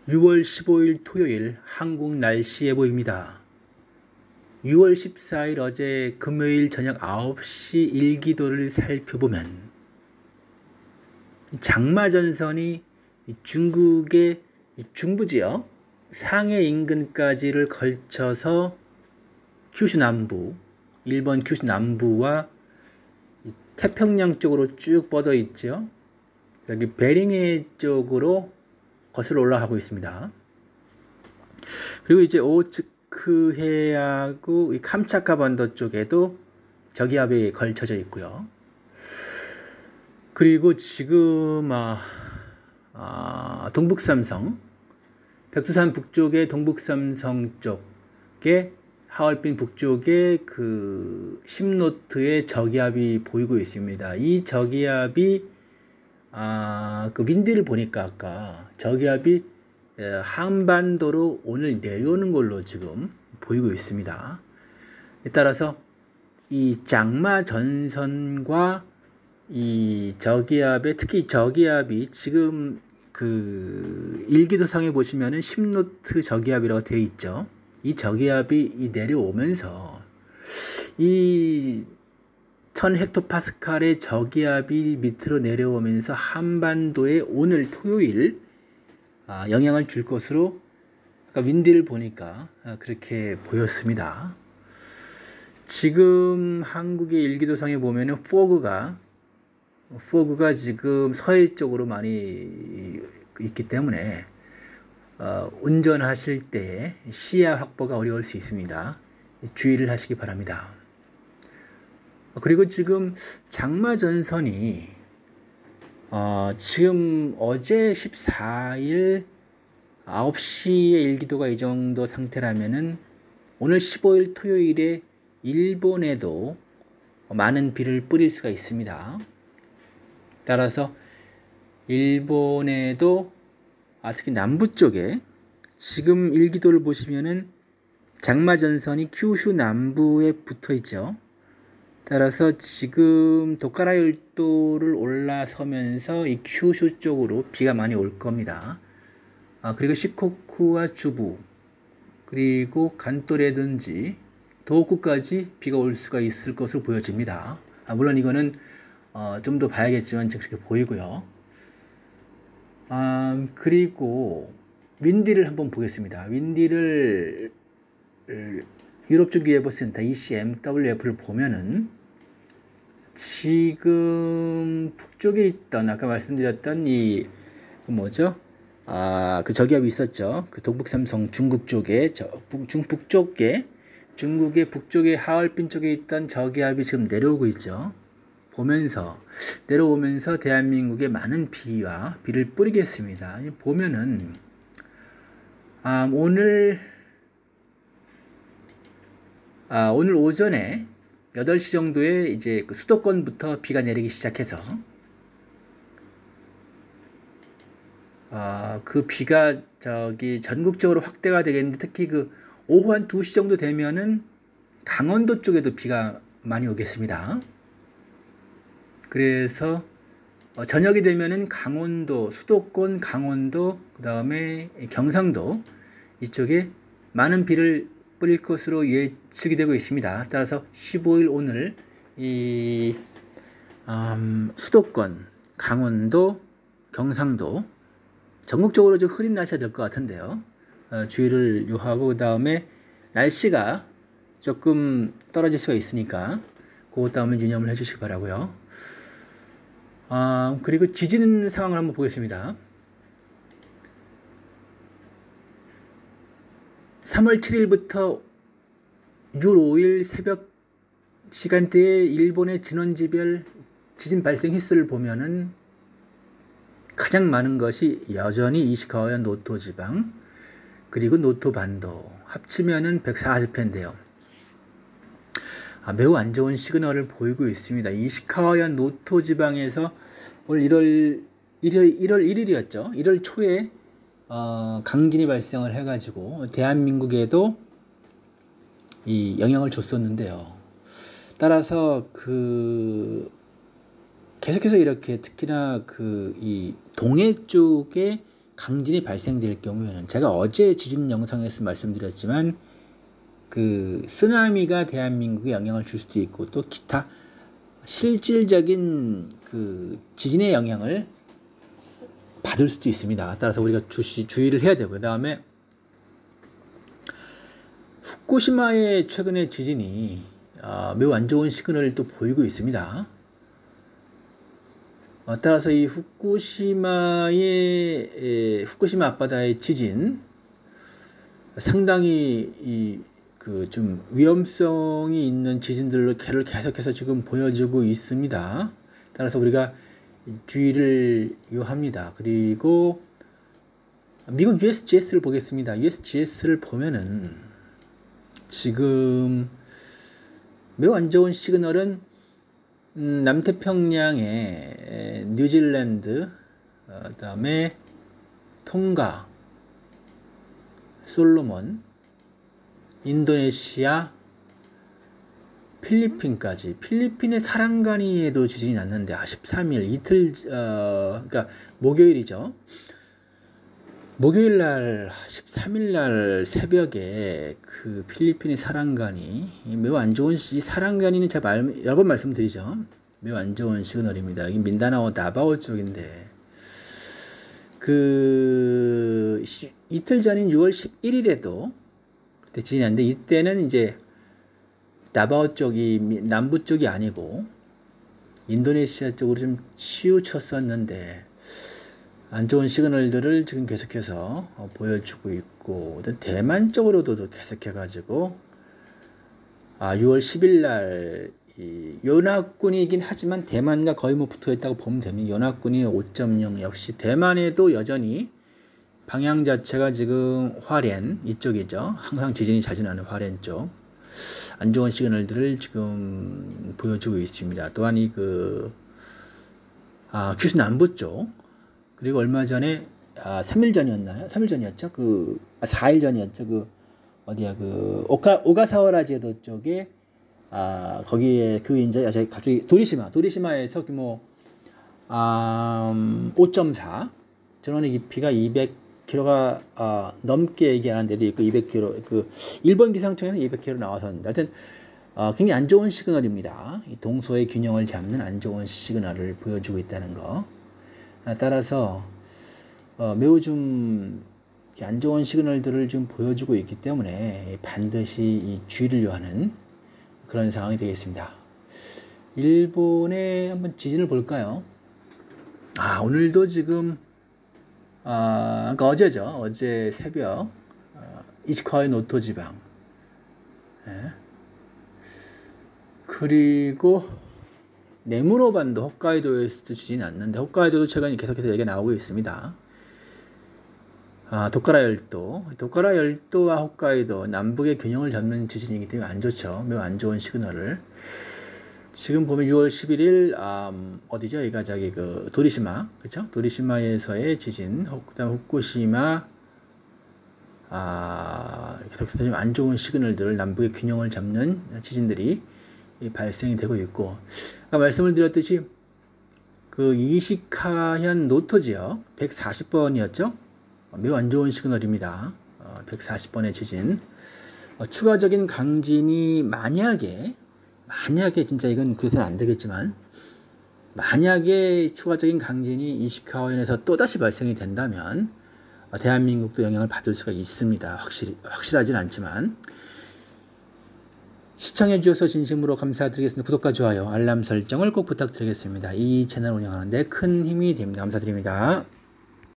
6월 15일 토요일 한국 날씨 예보입니다. 6월 14일 어제 금요일 저녁 9시 일기도를 살펴보면 장마전선이 중국의 중부지역 상해 인근까지를 걸쳐서 규슈 남부, 일본 규슈 남부와 태평양 쪽으로 쭉 뻗어 있죠. 여기 베링해 쪽으로 거슬러 올라가고 있습니다. 그리고 이제 오호츠크 해하고 이 캄차카 반도 쪽에도 저기압이 걸쳐져 있고요. 그리고 지금 동북삼성, 백두산 북쪽의 동북삼성 쪽에 하얼빈 북쪽에 그 10노트의 저기압이 보이고 있습니다. 이 저기압이 그 윈디를 보니까 아까 저기압이 한반도로 오늘 내려오는 걸로 지금 보이고 있습니다. 따라서 이 장마 전선과 이 저기압의 특히 저기압이 지금 그 일기도상에 보시면은 10노트 저기압이라고 되어 있죠. 이 저기압이 내려오면서 이 1000헥토파스칼의 저기압이 밑으로 내려오면서 한반도에 오늘 토요일 영향을 줄 것으로 윈디를 보니까 그렇게 보였습니다. 지금 한국의 일기도상에 보면은 포그가 지금 서해 쪽으로 많이 있기 때문에 운전하실 때 시야 확보가 어려울 수 있습니다. 주의를 하시기 바랍니다. 그리고 지금 장마전선이 지금 어제 14일 9시에 일기도가 이 정도 상태라면은 오늘 15일 토요일에 일본에도 많은 비를 뿌릴 수가 있습니다. 따라서 일본에도 특히 남부 쪽에 지금 일기도를 보시면은 장마전선이 큐슈 남부에 붙어 있죠. 따라서 지금 도카라 열도를 올라서면서 이 큐슈 쪽으로 비가 많이 올 겁니다. 그리고 시코쿠와 주부, 그리고 간토라든지 도호쿠까지 비가 올 수가 있을 것으로 보여집니다. 물론 이거는 좀 더 봐야겠지만 지금 그렇게 보이고요. 그리고 윈디를 한번 보겠습니다. 윈디를 유럽주기예보센터 ECMWF를 보면은 지금 북쪽에 있던 아까 말씀드렸던 이 뭐죠? 그 저기압이 있었죠. 그 동북삼성 중국 쪽에 북쪽에 중국의 북쪽에 하얼빈 쪽에 있던 저기압이 지금 내려오고 있죠. 내려오면서 대한민국에 많은 비를 뿌리겠습니다. 보면은 오늘 오전에 8시 정도에 이제 그 수도권부터 비가 내리기 시작해서 그 비가 전국적으로 확대가 되겠는데 특히 그 오후 한 2시 정도 되면은 강원도 쪽에도 비가 많이 오겠습니다. 그래서 저녁이 되면은 강원도, 수도권, 강원도, 그 다음에 경상도 이쪽에 많은 비를 뿌릴 것으로 예측이 되고 있습니다. 따라서 15일 오늘 이 수도권, 강원도, 경상도 전국적으로 좀 흐린 날씨가 될 것 같은데요. 주의를 요하고 그 다음에 날씨가 조금 떨어질 수가 있으니까 그것 다음에 유념을 해주시기 바라고요. 그리고 지진 상황을 한번 보겠습니다. 3월 7일부터 6월 5일 새벽 시간대에 일본의 진원지별 지진 발생 횟수를 보면은 가장 많은 것이 여전히 이시카와현 노토 지방 그리고 노토 반도 합치면은 140회인데요. 매우 안 좋은 시그널을 보이고 있습니다. 이시카와현 노토 지방에서 올 1월 1일이었죠. 1월 초에 강진이 발생을 해가지고 대한민국에도 이 영향을 줬었는데요. 따라서 계속해서 이렇게 특히나 이 동해 쪽에 강진이 발생될 경우에는 제가 어제 지진 영상에서 말씀드렸지만 그 쓰나미가 대한민국에 영향을 줄 수도 있고 또 기타 실질적인 그 지진의 영향을 받을 수도 있습니다. 따라서 우리가 주의를 해야 되고요. 그다음에 후쿠시마의 최근의 지진이 매우 안 좋은 시그널을 또 보이고 있습니다. 따라서 이 후쿠시마 앞바다의 지진 상당히 좀 위험성이 있는 지진들로 계속해서 지금 보여지고 있습니다. 따라서 우리가 주의를 요합니다. 그리고 미국 USGS를 보겠습니다. USGS를 보면은 지금 매우 안 좋은 시그널은 남태평양의 뉴질랜드, 그다음에 통가, 솔로몬, 인도네시아, 필리핀까지. 필리핀의 사랑가니에도 지진이 났는데 13일 이틀 그러니까 목요일이죠. 목요일 날 13일 날 새벽에 그 필리핀의 사랑가니 매우 안 좋은 사랑가니는 제가 여러 번 말씀드리죠. 매우 안 좋은 시그널입니다. 여기 민다나오 다바오 쪽인데 그 이틀 전인 6월 11일에도 그때 지진이 났는데 이때는 이제 다바오 쪽이 남부 쪽이 아니고 인도네시아 쪽으로 좀 치우쳤었는데 안 좋은 시그널들을 지금 계속해서 보여주고 있고 대만 쪽으로도 계속해가지고 6월 10일 날 연합군이긴 하지만 대만과 거의 뭐 붙어있다고 보면 됩니다. 연합군이 5.0 역시 대만에도 여전히 방향 자체가 지금 화롄 이쪽이죠. 항상 지진이 자주 나는 화롄 쪽 안 좋은 시그널들을 지금 보여주고 있습니다. 또한 큐슈 남부 쪽 그리고 얼마 전에 3일 전이었나요? 3일 전이었죠. 4일 전이었죠. 오가사와라 제도 쪽에 거기에 이제 갑자기 도리시마에서 규모 5.4 전원의 깊이가 200km가 넘게 얘기하는 데도 있고 200km 일본 기상청에서 200km 나와서는데 하여튼 굉장히 안 좋은 시그널입니다. 이 동서의 균형을 잡는 안 좋은 시그널을 보여주고 있다는 거. 따라서 매우 좀 안 좋은 시그널들을 좀 보여주고 있기 때문에 반드시 이 주의를 요하는 그런 상황이 되겠습니다. 일본의 한번 지진을 볼까요? 오늘도 지금 그러니까 어제죠. 어제 새벽 이시카와의 노토 지방 그리고 네무로반도 홋카이도에서도 지진이 났는데 홋카이도도 최근에 계속해서 얘기가 나오고 있습니다. 도카라 열도와 홋카이도 남북의 균형을 잡는 지진이기 때문에 안 좋죠. 매우 안 좋은 시그널을 지금 보면 6월 11일 어디죠? 여기가 도리시마 그렇죠? 도리시마에서의 지진 그다음 후쿠시마 계속해서 좀 안 좋은 시그널들을 남북의 균형을 잡는 지진들이 발생이 되고 있고 아까 말씀을 드렸듯이 이시카현 노토 지역 140번이었죠. 매우 안 좋은 시그널입니다. 140번의 지진. 추가적인 강진이 만약에 진짜 이건 그래서는 안 되겠지만 만약에 추가적인 강진이 이시카와현에서 또다시 발생이 된다면 대한민국도 영향을 받을 수가 있습니다. 확실하진 않지만 시청해 주셔서 진심으로 감사드리겠습니다. 구독과 좋아요, 알람 설정을 꼭 부탁드리겠습니다. 이 채널 운영하는 데 큰 힘이 됩니다. 감사드립니다.